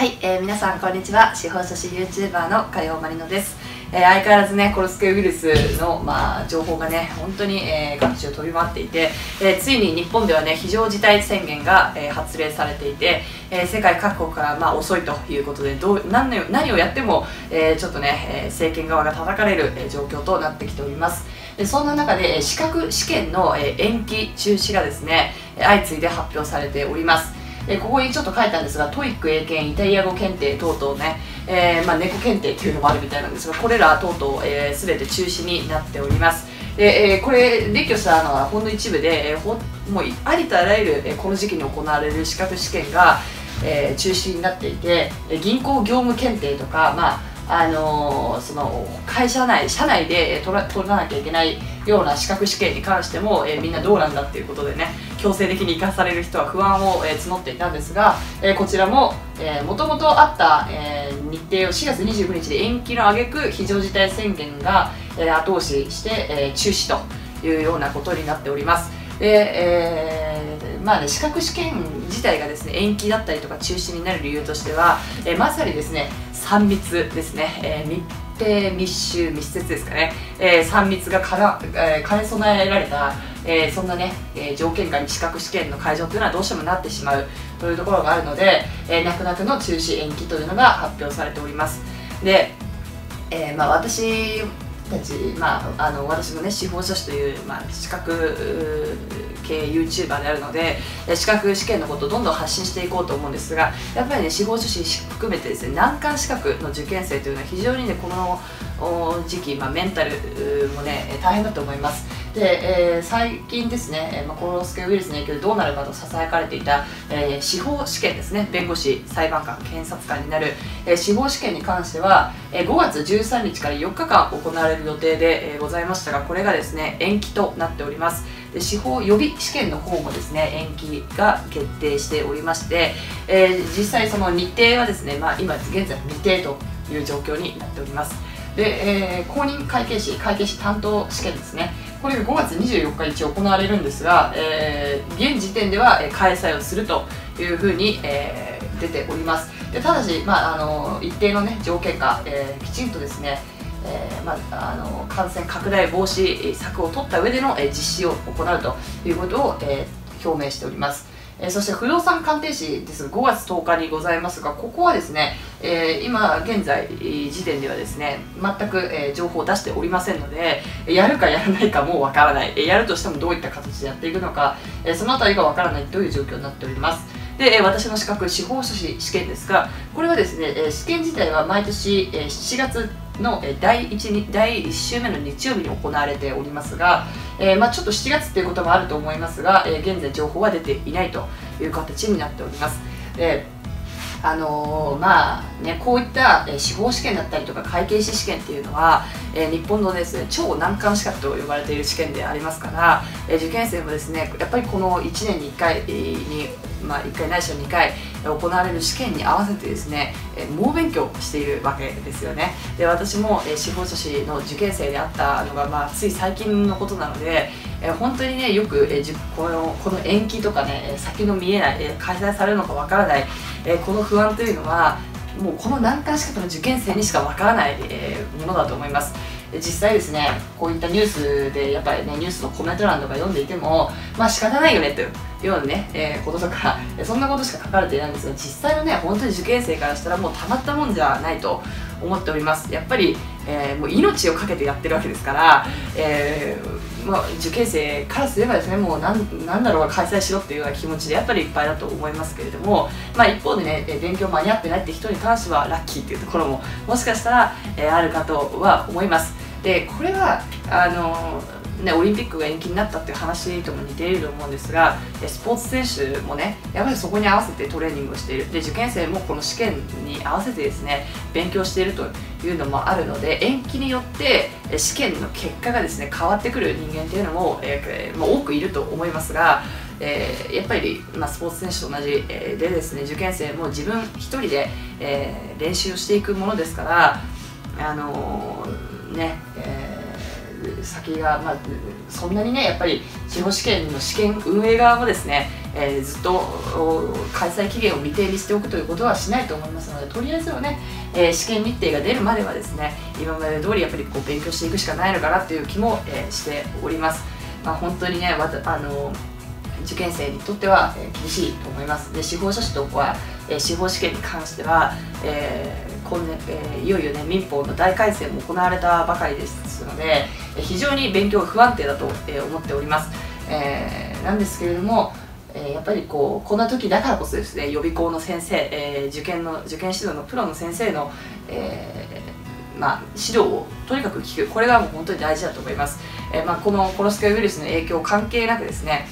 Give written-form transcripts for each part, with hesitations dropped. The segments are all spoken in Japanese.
はい、皆さんこんにちは。司法書士 YouTuber の加陽まりのです。相変わらずね、コロスケウイルスの、情報がね、本当に、各地を飛び回っていて、ついに日本ではね、非常事態宣言が、発令されていて、世界各国から、遅いということで何をやっても、ちょっとね、政権側が叩かれる、状況となってきております。でそんな中で、資格試験の、延期中止がですね、相次いで発表されております。ここにちょっと書いたんですが、トイック英検、イタリア語検定等々ね、猫検定っていうのもあるみたいなんですが、これら等々すべて中止になっております。でこれ、列挙したのはほんの一部で、もうありとあらゆる、この時期に行われる資格試験が、中止になっていて、銀行業務検定とか、その社内で取らなきゃいけないような資格試験に関しても、みんなどうなんだっていうことでね、強制的に生かされる人は不安を、募っていたんですが、こちらももともとあった、日程を4月29日で延期の挙句非常事態宣言が、後押しして、中止というようなことになっております。で資格試験自体がですね、延期だったりとか中止になる理由としては、まさにですね、3密ですね、密閉密集密接ですかね、3密が兼ね備えられた、そんなね、条件下に資格試験の会場というのはどうしてもなってしまうというところがあるので、泣く泣くの中止延期というのが発表されております。で、私たち、私もね、司法書士という、資格系 YouTuber であるので、資格試験のことをどんどん発信していこうと思うんですが、やっぱりね、司法書士含めてですね、難関資格の受験生というのは非常にね、この時期、メンタルもね、大変だと思います。で、最近ですね、コロスケウイルスの影響でどうなるかとささやかれていた、司法試験ですね、弁護士、裁判官、検察官になる、司法試験に関しては、5月13日から4日間行われる予定で、ございましたが、これがですね、延期となっております。で司法予備試験の方もですね、延期が決定しておりまして、実際その日程はですね、今現在未定という状況になっております。で、公認会計士担当試験ですね、これが5月24日一応行われるんですが、現時点では開催をするというふうに、出ております。でただし、一定の、ね、条件下、きちんとですね、感染拡大防止策を取った上での実施を行うということを表明しております。そして不動産鑑定士ですが、5月10日にございますが、ここはですね、今現在時点ではですね、全く情報を出しておりませんので、やるかやらないかもうわからない、やるとしてもどういった形でやっていくのか、そのあたりがわからないという状況になっております。で、私の資格、司法書士試験ですが、これはですね、試験自体は毎年7月の第1週目の日曜日に行われておりますが、ちょっと7月っていうこともあると思いますが、現在情報は出ていないという形になっております。でこういった司法試験だったりとか会計士試験っていうのは、日本のですね、超難関資格と呼ばれている試験でありますから、受験生もですね、やっぱりこの1年に1回に、1回ないしは2回行われる試験に合わせてですね、猛勉強しているわけですよね。で私も司法書士の受験生であったのが、つい最近のことなので、本当にね、よくこの延期とかね、先の見えない、開催されるのかわからない、この不安というのはもうこの難関資格の受験生にしかわからない、ものだと思います。実際ですね、こういったニュースでやっぱりね、ニュースのコメント欄とか読んでいても、仕方ないよねというようなね、こととか、そんなことしか書かれていないんですが、実際のね、本当に受験生からしたらもうたまったもんじゃないと思っております。やっぱり、もう命を懸けてやってるわけですから、受験生からすればですね、もうなんだろうが開催しろっていうような気持ちでやっぱりいっぱいだと思いますけれども、一方でね、勉強間に合ってないって人に関してはラッキーっていうところももしかしたら、あるかとは思います。でこれはオリンピックが延期になったっていう話とも似ていると思うんですが、スポーツ選手もね、やっぱりそこに合わせてトレーニングをしている。で受験生もこの試験に合わせてですね、勉強しているというのもあるので、延期によって試験の結果がですね、変わってくる人間っていうのも、多くいると思いますが、やっぱり、スポーツ選手と同じ、でですね、受験生も自分一人で、練習をしていくものですから、 先が、そんなにねやっぱり司法試験の試験運営側もですね、ずっと開催期限を未定にしておくということはしないと思いますので、とりあえずはね、試験日程が出るまではですね今まで通りやっぱり勉強していくしかないのかなという気も、しております。本当にね受験生にとっては、厳しいと思います。で司法書士とは、司法試験に関しては、今年いよいよね民法の大改正も行われたばかりですので、非常に勉強が不安定だと、思っております。なんですけれども、やっぱりこんな時だからこそですね、予備校の先生、受験指導のプロの先生の、指導をとにかく聞く、これがもう本当に大事だと思います。このコロスケウイルスの影響関係なくですね、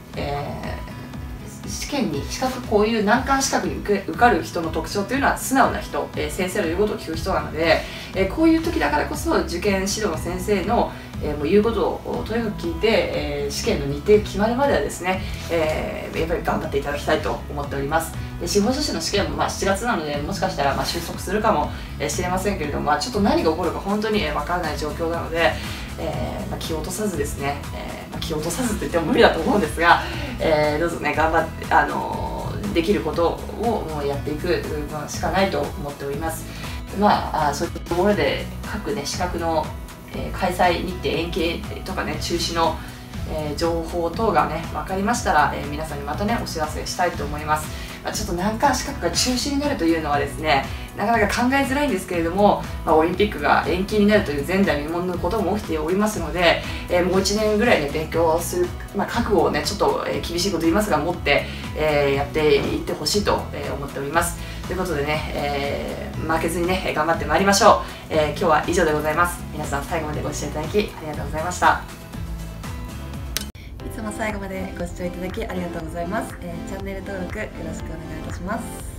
試験にこういう難関資格に受かる人の特徴というのは素直な人、先生の言うことを聞く人なので、こういう時だからこそ受験指導の先生の、もう言うことをとにかく聞いて、試験の日程が決まるまではですね、やっぱり頑張っていただきたいと思っております。で司法書士の試験も7月なので、もしかしたら収束するかもしれませんけれども、ちょっと何が起こるか本当に分からない状況なので、気を落とさずですね、気を落とさずと言っても無理だと思うんですが、どうぞね頑張ってできることをもうやっていくのしかないと思っております。そういったところで各ね資格の、開催日程延期とかね中止の、情報等がね分かりましたら、皆さんにまたねお知らせしたいと思います。ちょっと難関資格が中止になるというのはですねなかなか考えづらいんですけれども、オリンピックが延期になるという前代未聞のことも起きておりますので、もう1年ぐらいね勉強する、覚悟をねちょっと、厳しいこと言いますが持って、やっていってほしいと、思っております。ということでね、負けずにね頑張ってまいりましょう。今日は以上でございます。皆さん最後までご視聴いただきありがとうございました。いつも最後までご視聴いただきありがとうございます。チャンネル登録よろしくお願いいたします。